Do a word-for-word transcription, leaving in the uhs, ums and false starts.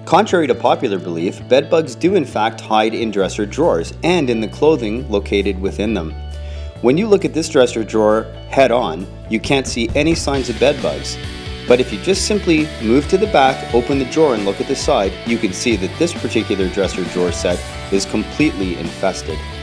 Contrary to popular belief, bedbugs do in fact hide in dresser drawers and in the clothing located within them. When you look at this dresser drawer head on, you can't see any signs of bedbugs. But if you just simply move to the back, open the drawer and look at the side, you can see that this particular dresser drawer set is completely infested.